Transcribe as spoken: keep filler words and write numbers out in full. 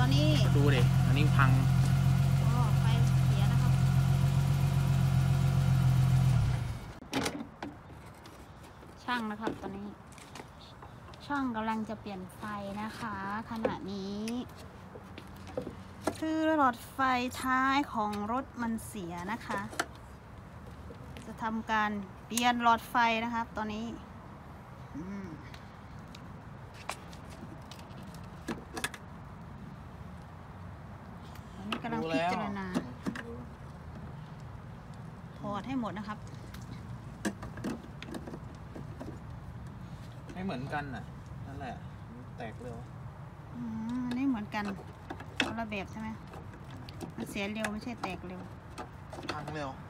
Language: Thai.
อนนี้ดูดิอันนี้พังอ๋อไฟเสียนะครับช่างนะครับตอนนี้ช่างกำลังจะเปลี่ยนไฟนะคะขณะนี้คือหลอดไฟท้ายของรถมันเสียนะคะจะทำการเปลี่ยนหลอดไฟนะครับตอนนี้อันนี้กำลังพิจารณาถอดให้หมดนะครับไม่เหมือนกันน่ะนั่นแหละแตกเร็วอืมอันนี้เหมือนกันคนละแบบใช่ไหมมันเสียเร็วไม่ใช่แตกเร็วพังเร็ว